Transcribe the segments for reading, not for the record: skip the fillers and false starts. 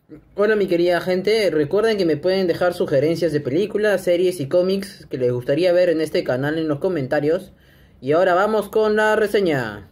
Hola mi querida gente, recuerden que me pueden dejar sugerencias de películas, series y cómics que les gustaría ver en este canal en los comentarios. Y ahora vamos con la reseña.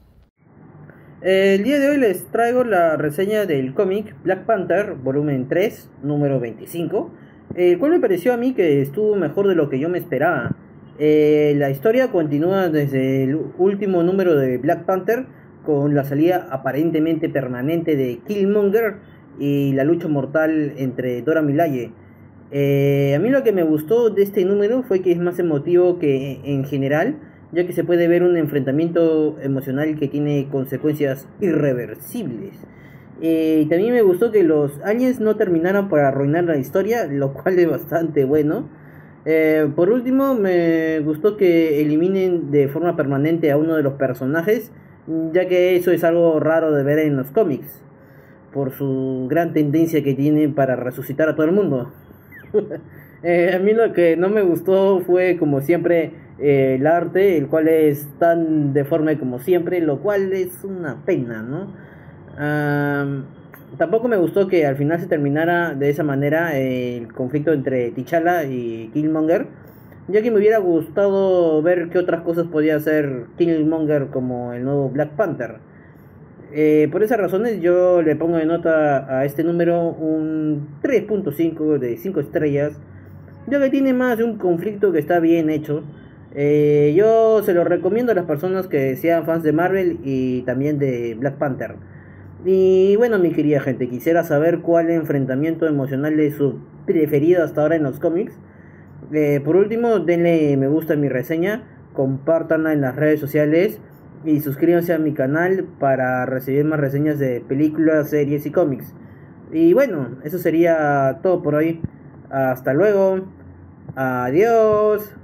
El día de hoy les traigo la reseña del cómic Black Panther, volumen 3, número 25, el cual me pareció a mí que estuvo mejor de lo que yo me esperaba. La historia continúa desde el último número de Black Panther, con la salida aparentemente permanente de Killmonger y la lucha mortal entre Dora Milaje. A mí lo que me gustó de este número fue que es más emotivo que en general, ya que se puede ver un enfrentamiento emocional que tiene consecuencias irreversibles. Y también me gustó que los aliens no terminaran por arruinar la historia, lo cual es bastante bueno. Por último, me gustó que eliminen de forma permanente a uno de los personajes, ya que eso es algo raro de ver en los cómics, por su gran tendencia que tiene para resucitar a todo el mundo. A mí lo que no me gustó fue, como siempre, el arte, el cual es tan deforme como siempre, lo cual es una pena, ¿no? Am, Tampoco me gustó que al final se terminara de esa manera el conflicto entre T'Challa y Killmonger, ya que me hubiera gustado ver qué otras cosas podía hacer Killmonger como el nuevo Black Panther. Por esas razones yo le pongo de nota a este número un 3.5 de 5 estrellas, ya que tiene más de un conflicto que está bien hecho. Yo se lo recomiendo a las personas que sean fans de Marvel y también de Black Panther. Y bueno, mi querida gente, quisiera saber cuál enfrentamiento emocional es su preferido hasta ahora en los cómics. Por último, denle me gusta a mi reseña, compártanla en las redes sociales y suscríbanse a mi canal para recibir más reseñas de películas, series y cómics. Y bueno, eso sería todo por hoy. Hasta luego. Adiós.